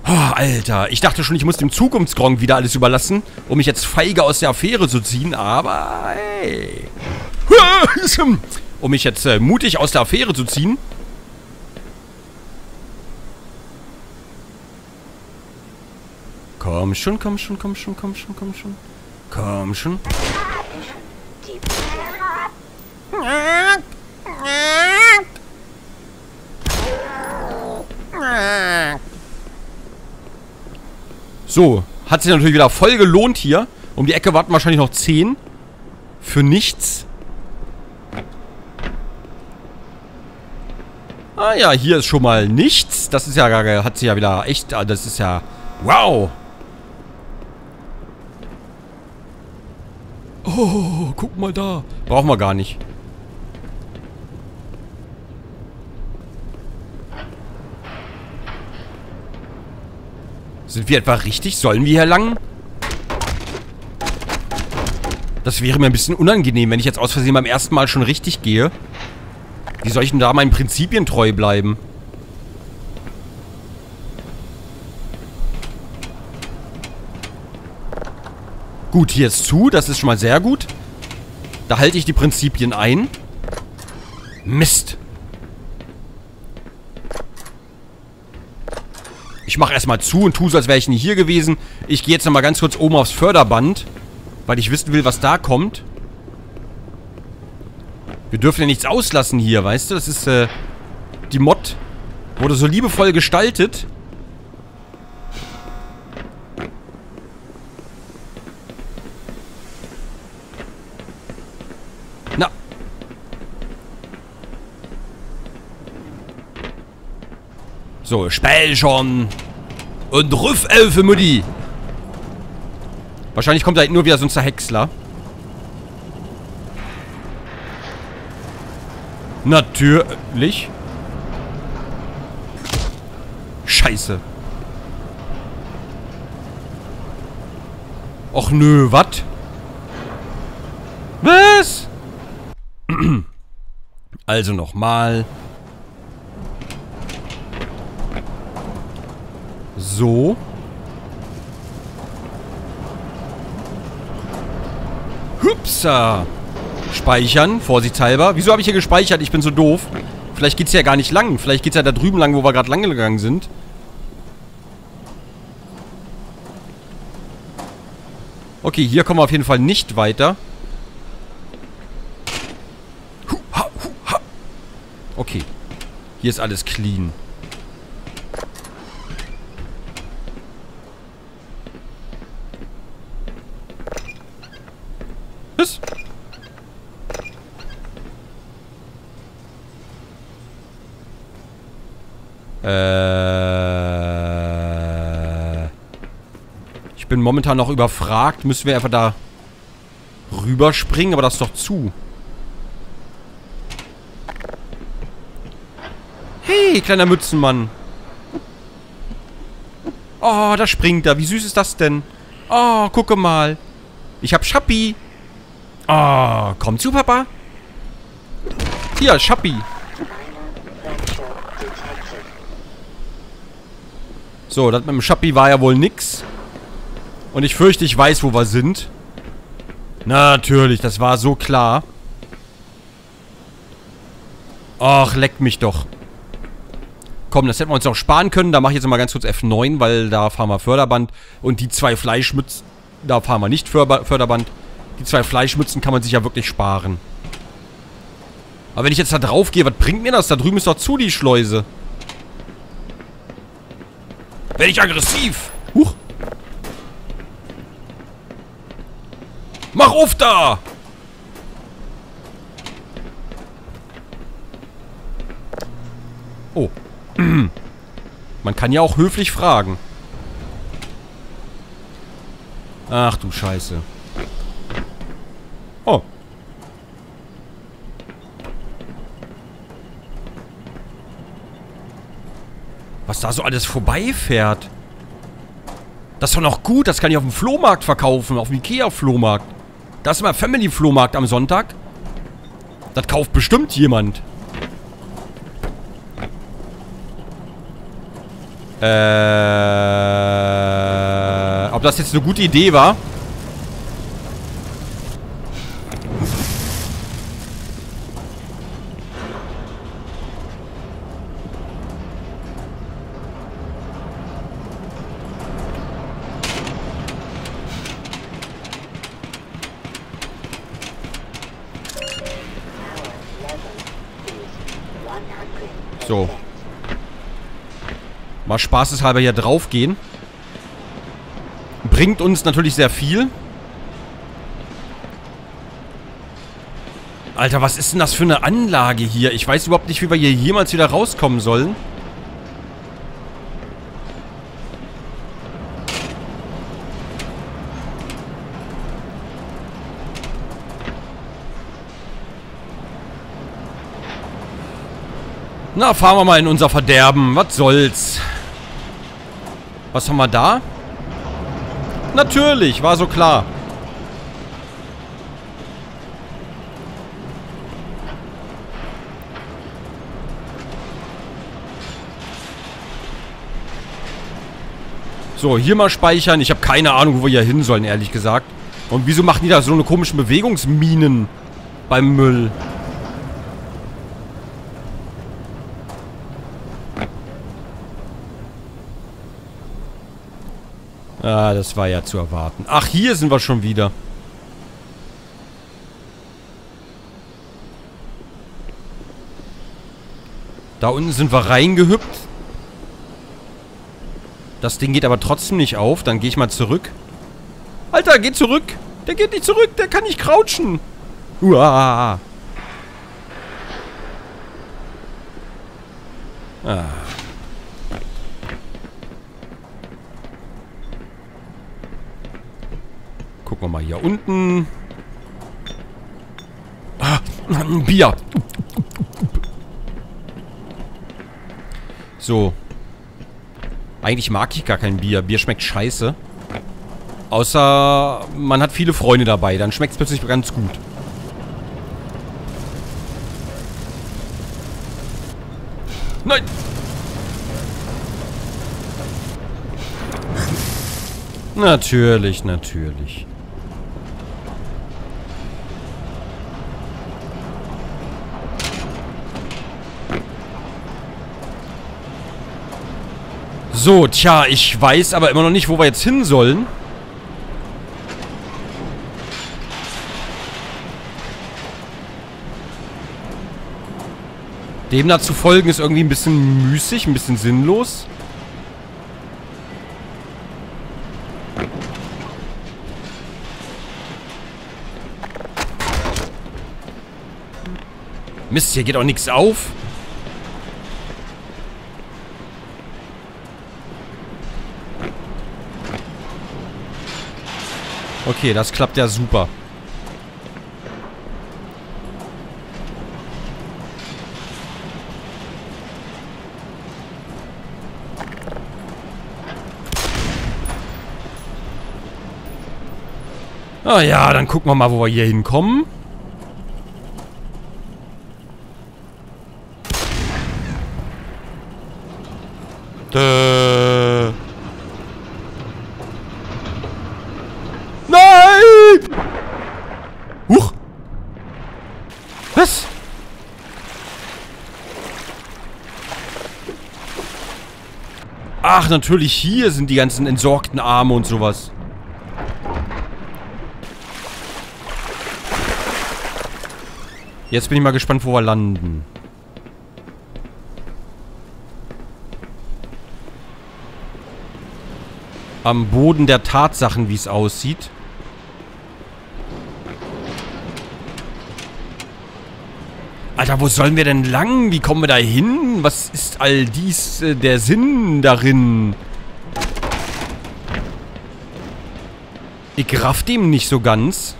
Oh, Alter, ich dachte schon, ich muss dem Zukunftsgronk wieder alles überlassen, um mich jetzt feige aus der Affäre zu ziehen, aber hey. Um mich jetzt mutig aus der Affäre zu ziehen. Komm schon, komm schon, komm schon, komm schon, komm schon. Komm schon. So, hat sich natürlich wieder voll gelohnt hier. Um die Ecke warten wahrscheinlich noch 10. Für nichts. Ah ja, hier ist schon mal nichts. Das ist ja, hat sich ja wieder echt, das ist ja, wow. Oh, guck mal da. Brauchen wir gar nicht. Sind wir etwa richtig? Sollen wir hier lang? Das wäre mir ein bisschen unangenehm, wenn ich jetzt aus Versehen beim ersten Mal schon richtig gehe. Wie soll ich denn da meinen Prinzipien treu bleiben? Gut, hier ist zu. Das ist schon mal sehr gut. Da halte ich die Prinzipien ein. Mist. Ich mache erstmal zu und tue so, als wäre ich nie hier gewesen. Ich gehe jetzt nochmal ganz kurz oben aufs Förderband, weil ich wissen will, was da kommt. Wir dürfen ja nichts auslassen hier, weißt du? Das ist, die Mod wurde so liebevoll gestaltet. Na. So, Spiel schon. Und Rüffelfe, Mutti. Wahrscheinlich kommt da nur wieder so ein Zerhäcksler. Natürlich. Scheiße. Och nö, wat? Was? Also nochmal. So. Hupsa. Speichern, vorsichtshalber. Wieso habe ich hier gespeichert? Ich bin so doof. Vielleicht geht's ja gar nicht lang. Vielleicht geht's ja da drüben lang, wo wir gerade lang gegangen sind. Okay, hier kommen wir auf jeden Fall nicht weiter. Okay. Hier ist alles clean. Was? Ich bin momentan noch überfragt. Müssen wir einfach da rüberspringen? Aber das ist doch zu. Hey, kleiner Mützenmann. Oh, da springt er. Wie süß ist das denn? Oh, gucke mal. Ich hab Schappi. Oh, komm zu, Papa. Hier, Schappi. So, das mit dem Schappi war ja wohl nix. Und ich fürchte, ich weiß, wo wir sind. Natürlich, das war so klar. Ach, leck mich doch. Komm, das hätten wir uns auch sparen können. Da mache ich jetzt mal ganz kurz F9, weil da fahren wir Förderband. Und die 2 Fleischmützen, da fahren wir nicht Förderband. Die 2 Fleischmützen kann man sich ja wirklich sparen. Aber wenn ich jetzt da drauf gehe, was bringt mir das? Da drüben ist doch zu, die Schleuse. Werde ich aggressiv. Huch. Mach auf da! Oh. Man kann ja auch höflich fragen. Ach du Scheiße. Oh. Was da so alles vorbeifährt. Das ist doch noch gut. Das kann ich auf dem Flohmarkt verkaufen. Auf dem Ikea-Flohmarkt. Da ist immer Family-Flohmarkt am Sonntag. Das kauft bestimmt jemand. Ob das jetzt eine gute Idee war? So. Mal spaßeshalber hier drauf gehen. Bringt uns natürlich sehr viel. Alter, was ist denn das für eine Anlage hier? Ich weiß überhaupt nicht, wie wir hier jemals wieder rauskommen sollen. Na, fahren wir mal in unser Verderben. Was soll's? Was haben wir da? Natürlich, war so klar. So, hier mal speichern. Ich habe keine Ahnung, wo wir hier hin sollen, ehrlich gesagt. Und wieso machen die da so eine komischen Bewegungsminen beim Müll? Ah, das war ja zu erwarten. Ach, hier sind wir schon wieder. Da unten sind wir reingehüpft. Das Ding geht aber trotzdem nicht auf. Dann gehe ich mal zurück. Alter, geh zurück. Der geht nicht zurück. Der kann nicht crouchen. Uah. Ah. Gucken wir mal hier unten. Ah, ein Bier. So. Eigentlich mag ich gar kein Bier. Bier schmeckt scheiße. Außer man hat viele Freunde dabei. Dann schmeckt es plötzlich ganz gut. Nein! Natürlich, natürlich. So, tja, ich weiß aber immer noch nicht, wo wir jetzt hin sollen. Dem da zu folgen ist irgendwie ein bisschen müßig, ein bisschen sinnlos. Mist, hier geht auch nichts auf. Okay, das klappt ja super. Ah ja, dann gucken wir mal, wo wir hier hinkommen. Nein! Huch! Was? Ach, natürlich hier sind die ganzen entsorgten Arme und sowas. Jetzt bin ich mal gespannt, wo wir landen. Am Boden der Tatsachen, wie es aussieht. Alter, wo sollen wir denn lang? Wie kommen wir da hin? Was ist all dies der Sinn darin? Ich raff dem nicht so ganz.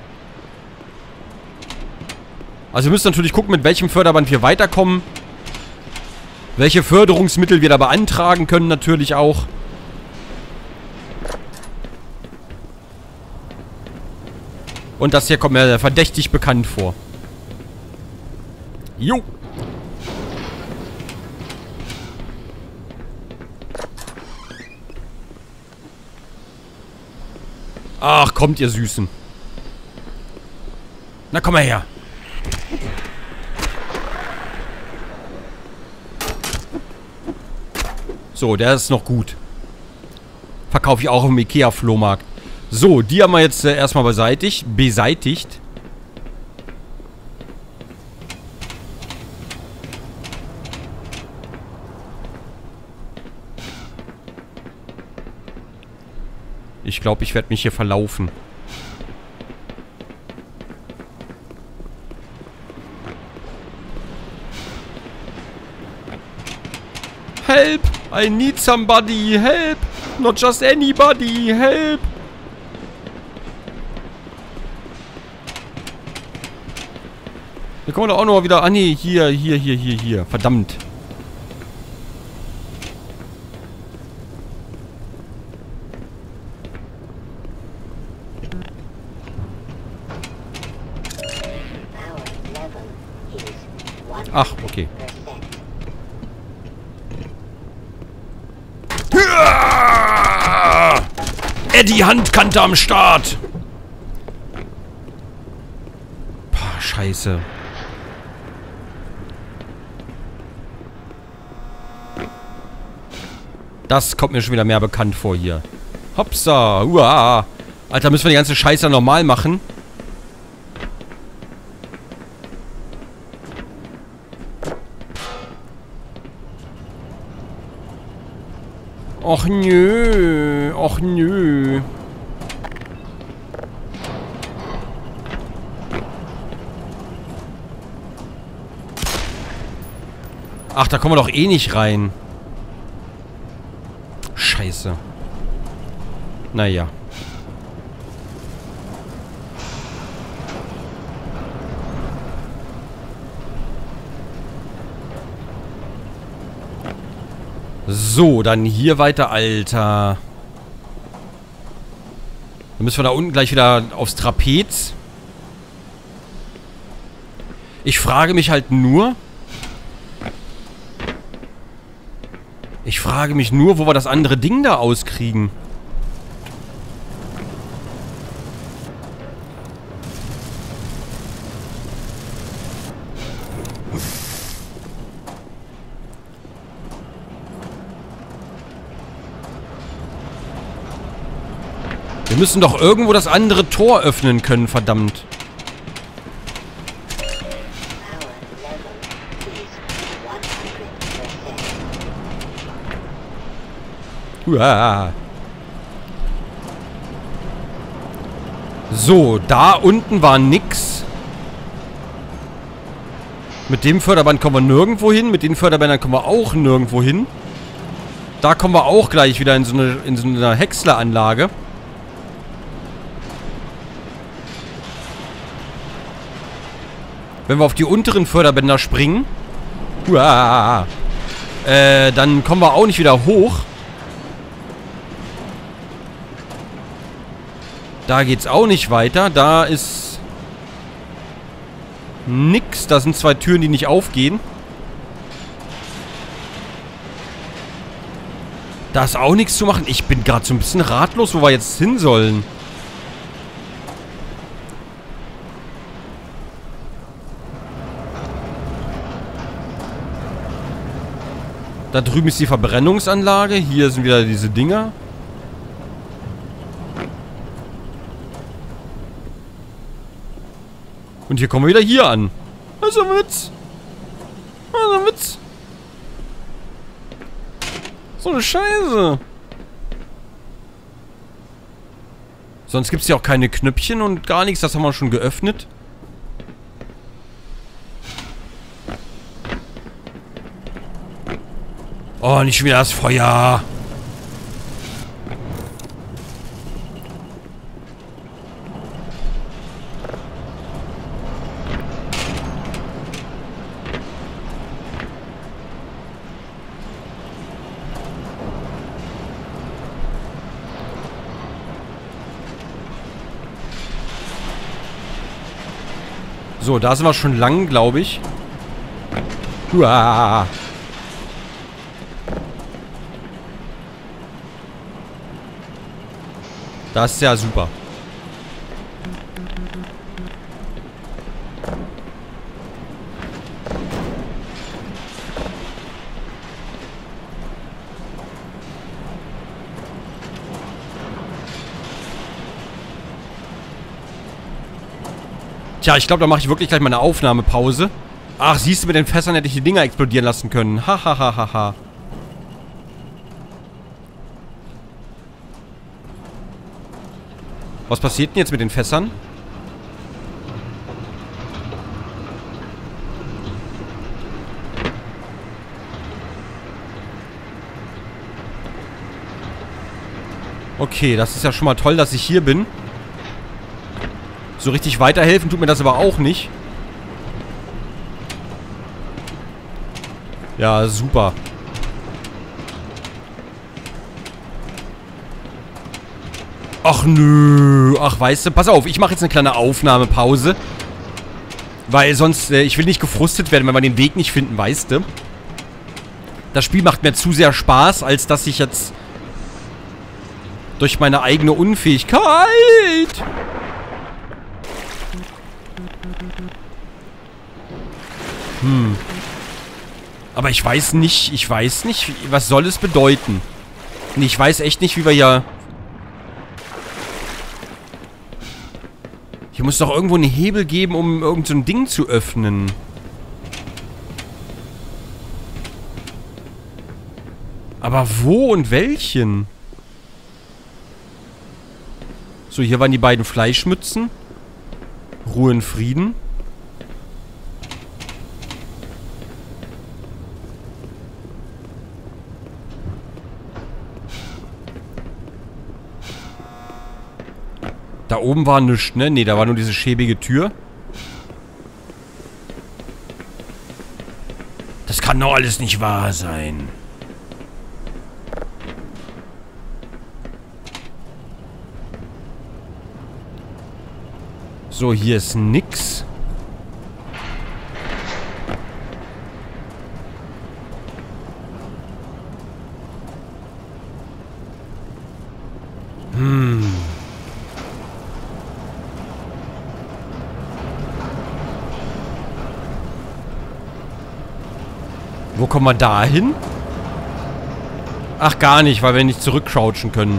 Also wir müssen natürlich gucken, mit welchem Förderband wir weiterkommen. Welche Förderungsmittel wir da beantragen können natürlich auch. Und das hier kommt mir verdächtig bekannt vor. Jo. Ach, kommt ihr Süßen. Na, komm mal her. So, der ist noch gut. Verkaufe ich auch im Ikea-Flohmarkt. So, die haben wir jetzt erstmal beseitigt. Ich glaube, ich werde mich hier verlaufen. Help! I need somebody! Help! Not just anybody! Help! Hier kommen wir doch auch noch mal wieder... Ah, nee, hier. Verdammt. Ach, okay. Eddie Handkante am Start. Pah, scheiße. Das kommt mir schon wieder mehr bekannt vor hier. Hopsa. Uah. Alter, müssen wir die ganze Scheiße normal machen? Och nö. Och nö. Ach, da kommen wir doch eh nicht rein. Scheiße. Naja. So, dann hier weiter, Alter. Dann müssen wir da unten gleich wieder aufs Trapez. Ich frage mich halt nur... wo wir das andere Ding da auskriegen. Wir müssen doch irgendwo das andere Tor öffnen können, verdammt. Uah. So, da unten war nix. Mit dem Förderband kommen wir nirgendwo hin. Mit den Förderbändern kommen wir auch nirgendwo hin. Da kommen wir auch gleich wieder in so eine Häcksleranlage. Wenn wir auf die unteren Förderbänder springen, dann kommen wir auch nicht wieder hoch. Da geht's auch nicht weiter. Da ist nix. Da sind 2 Türen, die nicht aufgehen. Da ist auch nichts zu machen. Ich bin gerade so ein bisschen ratlos, wo wir jetzt hin sollen. Da drüben ist die Verbrennungsanlage. Hier sind wieder diese Dinger. Und hier kommen wir wieder hier an. Das ist ein Witz. Das ist ein Witz. So eine Scheiße. Sonst gibt es ja auch keine Knöpfchen und gar nichts. Das haben wir schon geöffnet. Oh, nicht schon wieder das Feuer. So, da sind wir schon lang, glaube ich. Uah. Das ist ja super. Tja, ich glaube, da mache ich wirklich gleich mal eine Aufnahmepause. Ach, siehst du, mit den Fässern hätte ich die Dinger explodieren lassen können. Hahaha. Was passiert denn jetzt mit den Fässern? Okay, das ist ja schon mal toll, dass ich hier bin. So richtig weiterhelfen tut mir das aber auch nicht. Ja, super. Ach nö. Ach, weißt du, pass auf, ich mache jetzt eine kleine Aufnahmepause. Weil sonst, ich will nicht gefrustet werden, wenn wir den Weg nicht finden, weißt du. Das Spiel macht mir zu sehr Spaß, als dass ich jetzt durch meine eigene Unfähigkeit... Aber ich weiß nicht, was soll es bedeuten? Nee, ich weiß echt nicht, wie wir hier... Hier muss doch irgendwo einen Hebel geben, um irgend so ein Ding zu öffnen. Aber wo und welchen? So, hier waren die beiden Fleischmützen. Ruhe in Frieden. Da oben war nichts, ne? Ne, da war nur diese schäbige Tür. Das kann doch alles nicht wahr sein. So, hier ist nix. Wo kommen wir da hin? Ach, gar nicht, weil wir nicht zurückcrouchen können.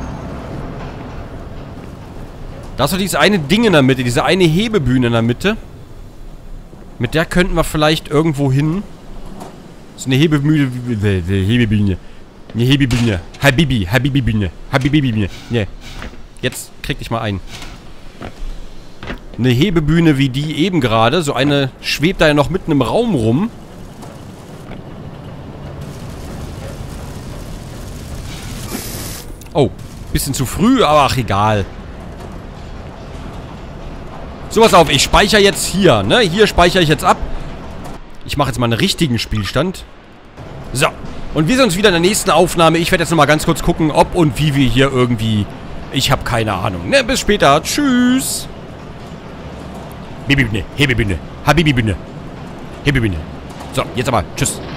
Da ist doch dieses eine Ding in der Mitte, diese eine Hebebühne in der Mitte. Mit der könnten wir vielleicht irgendwo hin. So eine Hebebühne. Hebebühne. Eine Hebebühne. Habibibühne. Habibibühne. Ne. Jetzt krieg dich mal ein. Eine Hebebühne wie die eben gerade. So eine schwebt da ja noch mitten im Raum rum. Oh, bisschen zu früh, aber ach, egal. So, pass auf, ich speichere jetzt hier, ne? Hier speichere ich jetzt ab. Ich mache jetzt mal einen richtigen Spielstand. So, und wir sehen uns wieder in der nächsten Aufnahme. Ich werde jetzt nochmal ganz kurz gucken, ob und wie wir hier irgendwie... Ich habe keine Ahnung, ne? Bis später, tschüss. Hebebühne, Hebebühne, Habibibühne. Hebebühne. So, jetzt aber, tschüss.